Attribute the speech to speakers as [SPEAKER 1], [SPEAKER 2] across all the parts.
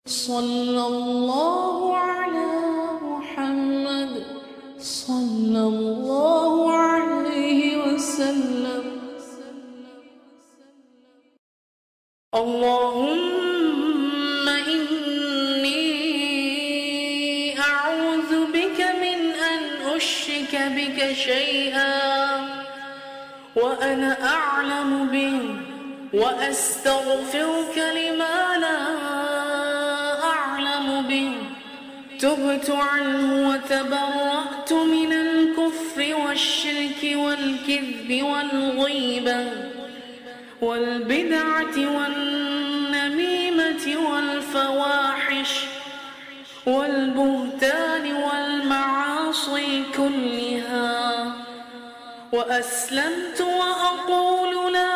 [SPEAKER 1] صلى الله على محمد صلى الله عليه وسلم. اللهم إني أعوذ بك من أن أشرك بك شيئا وأنا أعلم به وأستغفرك لما لا أعلم به. تبت عنه وتبرأت من الكفر والشرك والكذب والغيبة والبدعة والنميمة والفواحش والبهتان والمعاصي كلها، وأسلمت وأقول لا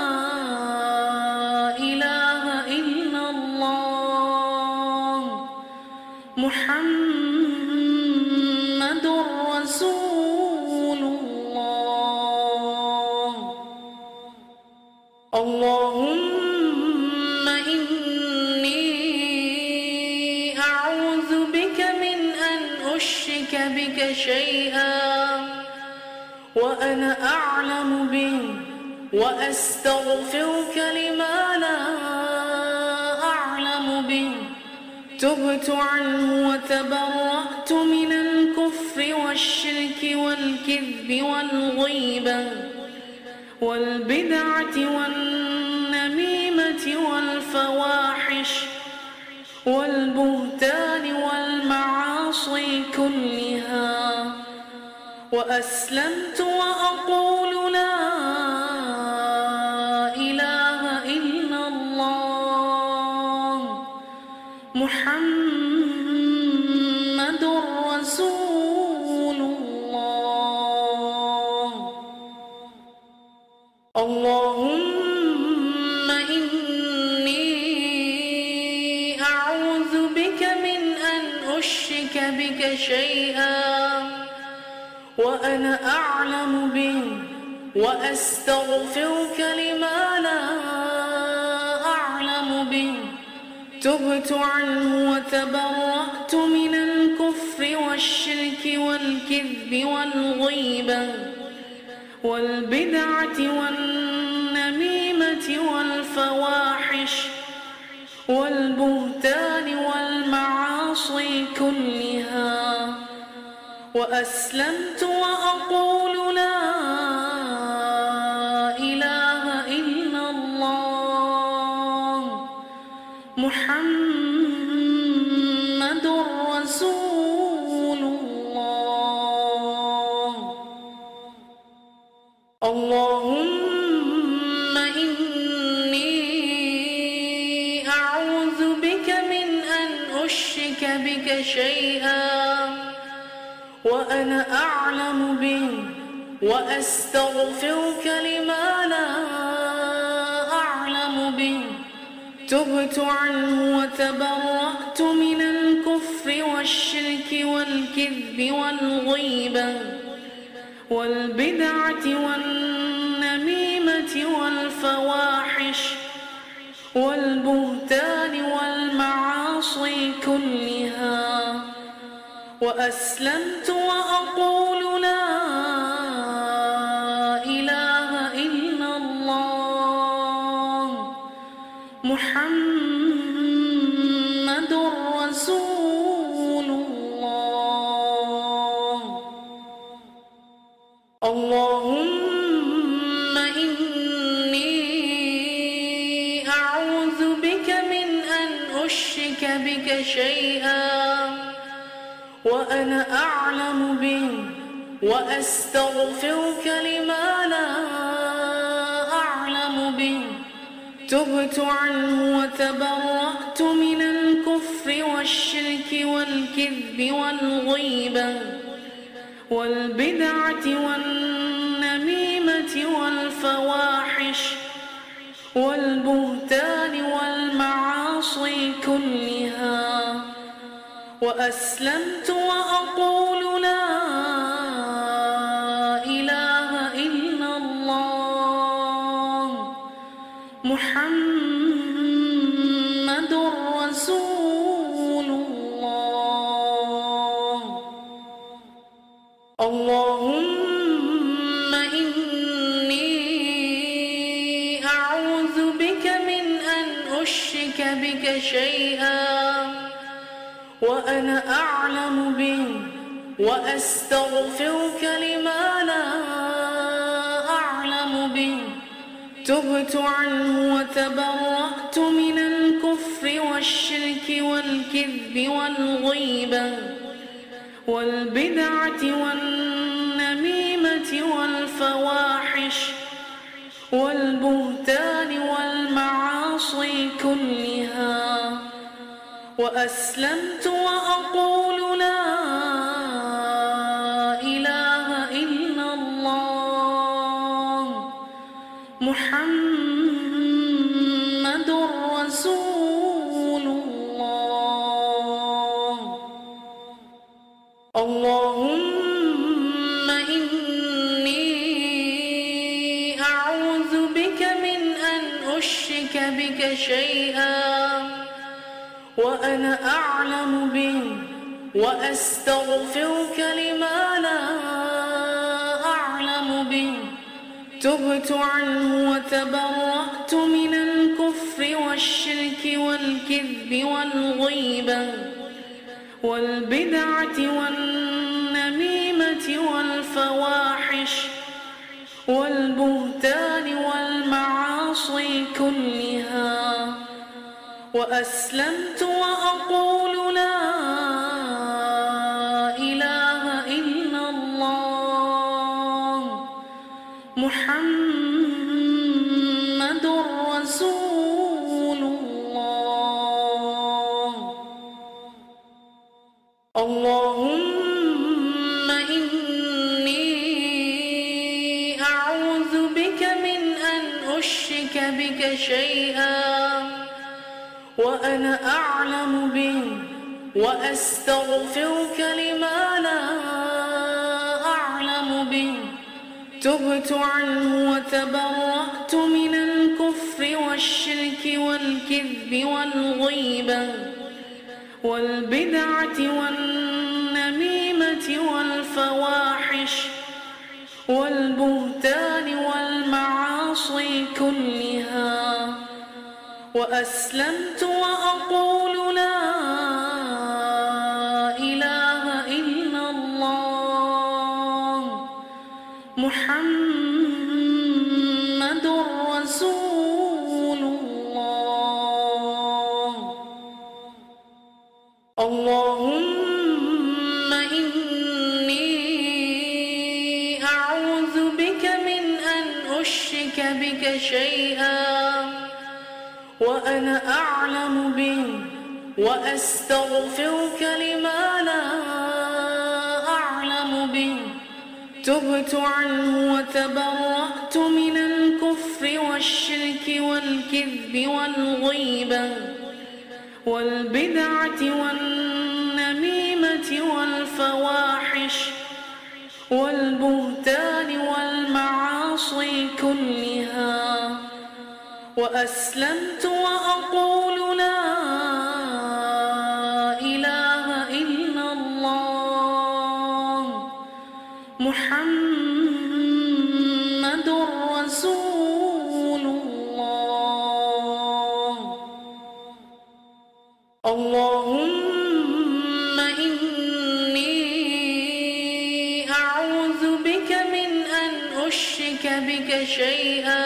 [SPEAKER 1] إله إلا الله محمد رسول الله. اللهم إني أعوذ بك من أن أشرك بك شيئا وأنا أعلم به وأستغفرك لما لا أعلم به. تبت عنه وتبرأت من الكفر والشرك والكذب والغيبة والبدعة والنميمة والفواحش والبهتان والمعاصي كلها، وأسلمت وأقول لا إله إلا الله محمد رسول الله. اللهم إني أعوذ بك من أن أشرك بك شيئا وأنا أعلم به وأستغفرك لما لا أعلم به. تبت عنه وتبرأت من الكفر والشرك والكذب والغيبة والبدعة والنميمة والفواحش والبهتان والمعاصي كلها، وأسلمت وأقول لا إله إلا الله محمد رسول الله. اللهم إني أعوذ بك من أن أشرك بك شيئا وأنا أعلم به وأستغفرك لما لا أعلم به. تبت عنه وتبرأت من الكفر والشرك والكذب والغيبة والبدعة والنميمة والفواحش والبهتان والمعاصي كلها، وأسلمت وأقول لا إله إلا الله محمد رسول الله. اللهم إني أعوذ بك من أن أشرك بك شيئا وأنا أعلم به وأستغفرك لما لا أعلم به. تبت عنه وتبرأت من الكفر والشرك والكذب والغيبة والبدعة والنميمة والفواحش والبهتان والمعاصي كلها، وأسلمت وأقول لا إله إلا الله محمد رسول اللهم إني أعوذ بك من أن أشرك بك شيئا وأنا أعلم به وأستغفرك لما لا أعلم به. تبت عنه وتبرأت من الكفر والشرك والكذب والغيبة والبدعة والنميمة والفواحش والبهتان والمعاصي كلها، وأسلمت وأقول لا إله إلا الله محمد رسول الله. اللهم إني أعوذ بك من أن أشرك بك شيئا وأنا أعلم به وأستغفرك لما لا أعلم به. تبت عنه وتبرأت من الكفر والشرك والكذب والغيبة والبدعة والنميمة والفواحش والبهتان والمعاصي كلها، وأسلمت وأقول لا إله إلا الله محمد رسول الله. اللهم إني أعوذ بك من أن أشرك بك شيئا وأنا أعلم به وأستغفرك لما لا أعلم به. تبت عنه وتبرأت من الكفر والشرك والكذب والغيبة والبدعة والنميمة والفواحش والبهتان والمعاصي كلها، وأسلمت وأقول لا إله إلا الله محمد رسول الله. اللهم إني أعوذ بك من أن أشرك بك شيئا وأنا أعلم به وأستغفرك لما لا أعلم به. تبت عنه وتبرأت من الكفر والشرك والكذب والغيبة والبدعة والنميمة والفواحش والبهتان والمعاصي كلها، وأسلمت وأقول لا إله إلا الله محمد رسول الله. اللهم إني أعوذ بك من أن أشرك بك شيئا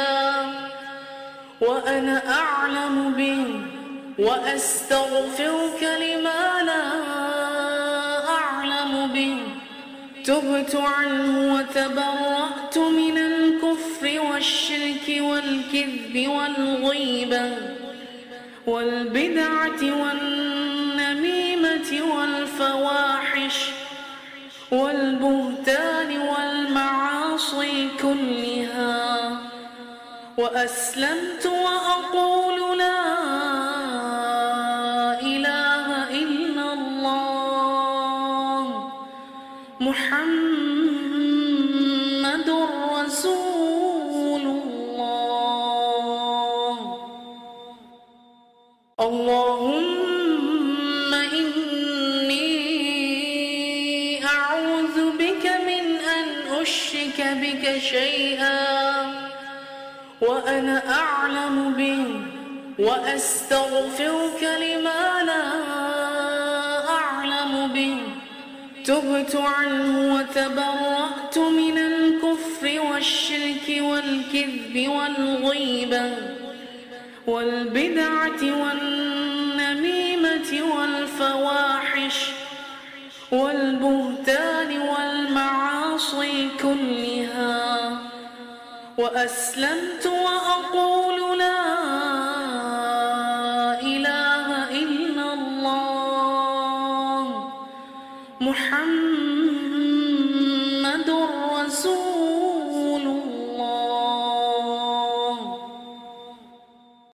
[SPEAKER 1] وأنا أعلم به وأستغفرك لما لا أعلم به. تبت عنه وتبرأت من الكفر والشرك والكذب والغيبة والبدعة والنميمة والفواحش والبهتان والمعاصي كلها، وأسلمت وأقول لا إله إلا الله محمد رسول الله. اللهم إني أعوذ بك من أشرك بك شيئا وأنا أعلم به وأستغفرك لما لا أعلم به. تبت عنه وتبرأت من الكفر والشرك والكذب والغيبة والبدعة والنميمة والفواحش والبهتان والمعاصي كلها، وأسلمت وأقول لا إله إلا الله محمد